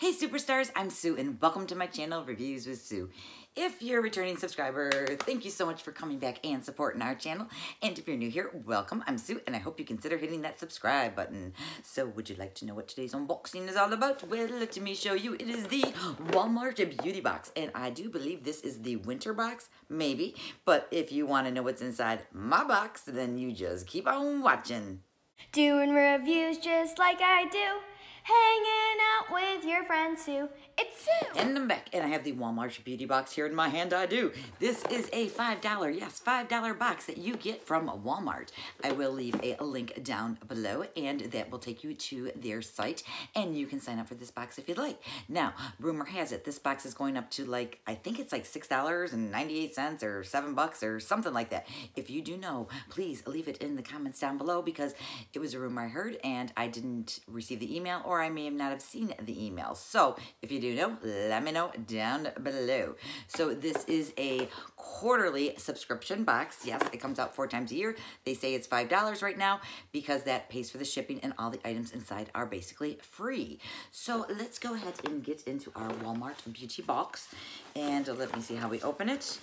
Hey superstars, I'm Sue and welcome to my channel, Reviews with Sue. If you're a returning subscriber, thank you so much for coming back and supporting our channel. And if you're new here, welcome. I'm Sue and I hope you consider hitting that subscribe button. So would you like to know what today's unboxing is all about? Well, let me show you. It is the Walmart Beauty Box. And I do believe this is the winter box, maybe. But if you want to know what's inside my box, then you just keep on watching. Doing reviews just like I do. Hanging out with your friends Sue. It's Sue. And I'm back, and I have the Walmart Beauty Box here in my hand. I do. This is a $5, yes, $5 box that you get from Walmart. I will leave a link down below, and that will take you to their site, and you can sign up for this box if you'd like. Now, rumor has it, this box is going up to like, I think it's like $6.98 or $7 or something like that. If you do know, please leave it in the comments down below because it was a rumor I heard, and I didn't receive the email, or I may not have seen the email. So if you do know, let me know down below. So this is a quarterly subscription box. Yes, it comes out 4 times a year. They say it's $5 right now because that pays for the shipping and all the items inside are basically free. So let's go ahead and get into our Walmart Beauty Box. And let me see how we open it.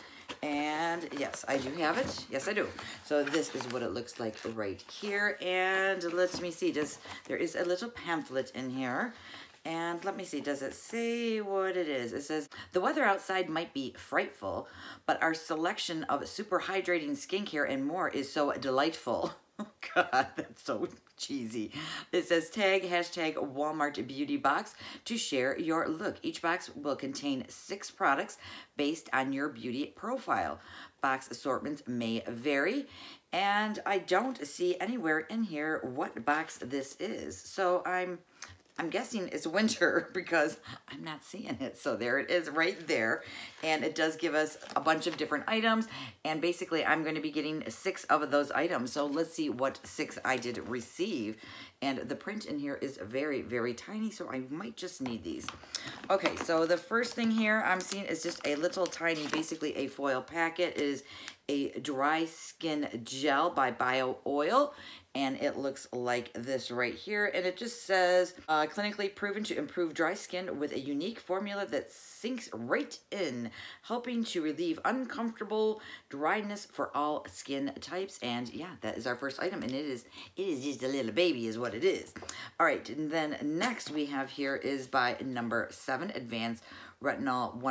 And yes, I do have it. Yes, I do. So this is what it looks like right here. And let me see, there is a little pamphlet in here. And let me see, does it say what it is? It says, the weather outside might be frightful, but our selection of super hydrating skincare and more is so delightful. Oh God, that's so cheesy. It says tag hashtag Walmart Beauty Box to share your look. Each box will contain 6 products based on your beauty profile. Box assortments may vary, and I don't see anywhere in here what box this is. So I'm guessing it's winter because I'm not seeing it. So there it is right there. And it does give us a bunch of different items. And basically I'm going to be getting 6 of those items. So let's see what 6 I did receive. And the print in here is very, very tiny. So I might just need these. Okay, so the first thing here I'm seeing is just a little tiny, basically a foil packet. It is a dry skin gel by Bio Oil. And it looks like this right here. And it just says, clinically proven to improve dry skin with a unique formula that sinks right in, helping to relieve uncomfortable dryness for all skin types. And yeah, that is our first item. And it is just a little baby is what it is. All right, and then next we have here is by number 7, Advanced Retinol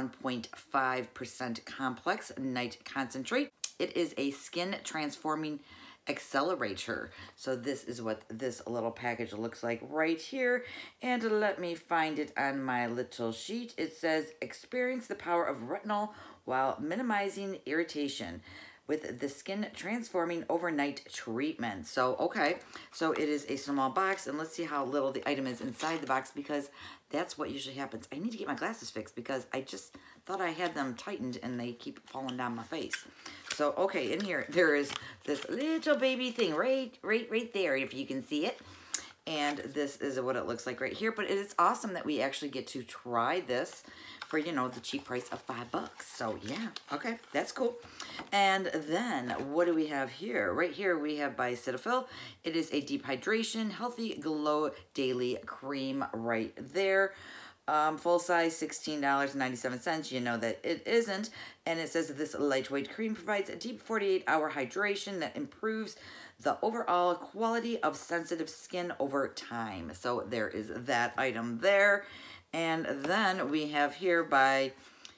1.5% Complex Night Concentrate. It is a skin transforming accelerator. So this is what this little package looks like right here. And let me find it on my little sheet. It says, experience the power of retinol while minimizing irritation with the skin transforming overnight treatment. So, okay, so it is a small box, and let's see how little the item is inside the box because that's what usually happens. I need to get my glasses fixed because I just thought I had them tightened and they keep falling down my face. So, okay, in here, there is this little baby thing right there, if you can see it. And this is what it looks like right here. But it is awesome that we actually get to try this for, you know, the cheap price of $5. So, yeah, okay, that's cool. And then, what do we have here? Right here, we have by Cetaphil. It is a Deep Hydration Healthy Glow Daily Cream right there. Full size, $16.97. You know that it isn't. And it says that this lightweight cream provides a deep 48-hour hydration that improves the overall quality of sensitive skin over time. So there is that item there. And then we have here by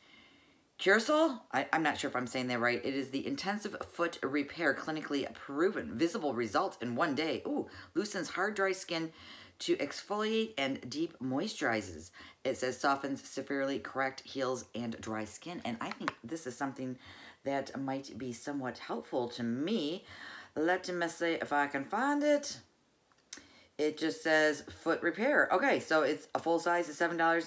Curacell, I'm not sure if I'm saying that right. It is the Intensive Foot Repair, clinically proven. Visible results in 1 day. Ooh, loosens hard, dry skin to exfoliate and deep moisturizes. It says softens, severely correct, heals, and dry skin. And I think this is something that might be somewhat helpful to me. Let me see if I can find it. It just says foot repair. Okay, so it's a full size of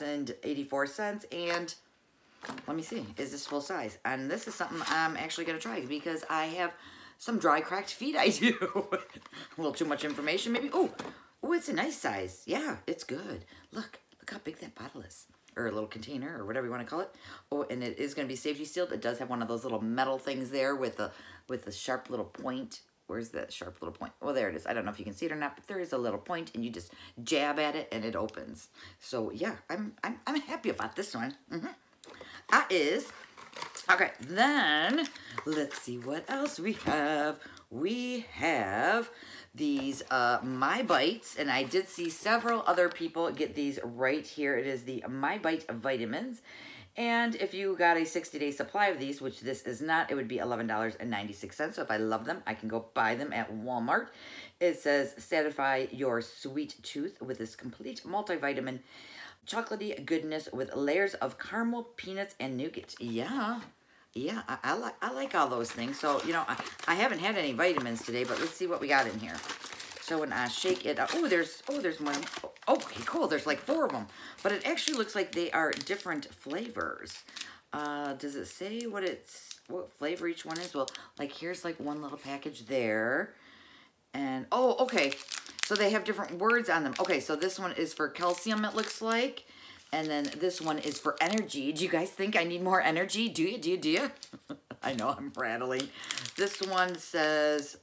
$7.84. And let me see, is this full size? And this is something I'm actually going to try because I have some dry, cracked feet. I do. A little too much information, maybe. Oh, it's a nice size. Yeah, it's good. Look how big that bottle is. Or a little container, or whatever you want to call it. Oh, and it is going to be safety sealed. It does have one of those little metal things there with a sharp little point where's that sharp little point? Well, there it is. I don't know if you can see it or not, but there is a little point, and you just jab at it, and it opens. So yeah, I'm happy about this one. That is. Okay, then let's see what else we have. We have these My Bites, and I did see several other people get these right here. It is the My Bite vitamins. And if you got a 60-day supply of these, which this is not, it would be $11.96. So if I love them, I can go buy them at Walmart. It says, satisfy your sweet tooth with this complete multivitamin chocolatey goodness with layers of caramel, peanuts, and nougat. Yeah. Yeah, I like all those things. So, you know, I haven't had any vitamins today, but let's see what we got in here. So when I shake it up, there's one. Oh, okay, cool. There's like 4 of them. But it actually looks like they are different flavors. Does it say what flavor each one is? Well, like here's like one little package there. And, oh, okay. So they have different words on them. Okay, so this one is for calcium, it looks like. And then this one is for energy. Do you guys think I need more energy? Do you? I know I'm rattling. This one says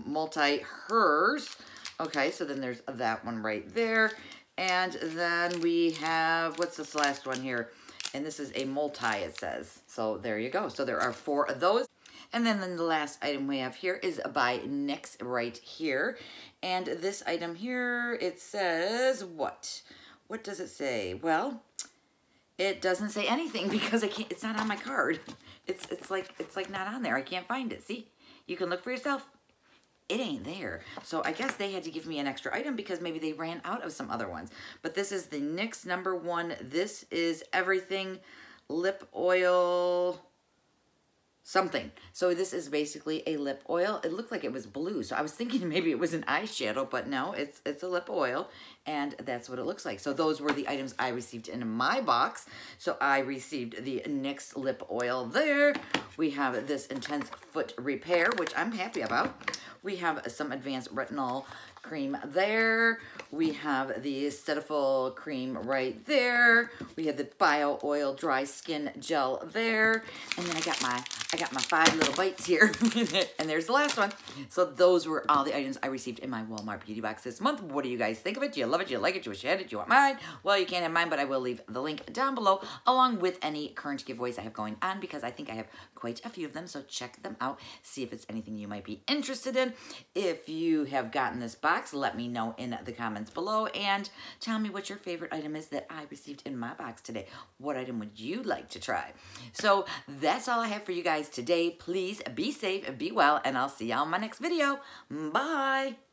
multi-hers. Okay, so then there's that one right there. And then we have, what's this last one here? And this is a multi, it says. So there you go. So there are 4 of those. And then the last item we have here is by NYX right here. And this item here, it says what? What does it say? Well, it doesn't say anything because it's not on my card. It's like not on there. I can't find it. See? You can look for yourself. It ain't there. So I guess they had to give me an extra item because maybe they ran out of some other ones. But this is the NYX #1. This is everything lip oil something. So this is basically a lip oil. It looked like it was blue, so I was thinking maybe it was an eyeshadow, but no, it's a lip oil, and that's what it looks like. So those were the items I received in my box. So I received the NYX lip oil there. We have this Intense Foot Repair, which I'm happy about. We have some Advanced Retinol cream there. We have the Cetaphil cream right there. We have the Bio Oil Dry Skin Gel there. And then I got my 5 little bites here. And there's the last one. So those were all the items I received in my Walmart beauty box this month. What do you guys think of it? Do you love it? Do you like it? Do you wish you had it? Do you want mine? Well, you can't have mine, but I will leave the link down below along with any current giveaways I have going on because I think I have quite a few of them. So check them out. See if it's anything you might be interested in. If you have gotten this box, let me know in the comments below and tell me what your favorite item is that I received in my box today. What item would you like to try? So that's all I have for you guys today. Please be safe, be well, and I'll see y'all in my next video. Bye.